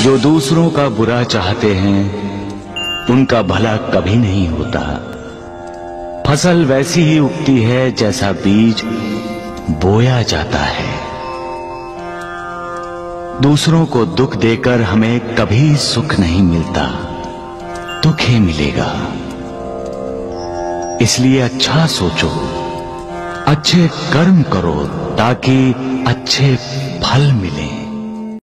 जो दूसरों का बुरा चाहते हैं उनका भला कभी नहीं होता। फसल वैसी ही उगती है जैसा बीज बोया जाता है। दूसरों को दुख देकर हमें कभी सुख नहीं मिलता, दुख ही मिलेगा। इसलिए अच्छा सोचो, अच्छे कर्म करो ताकि अच्छे फल मिलें।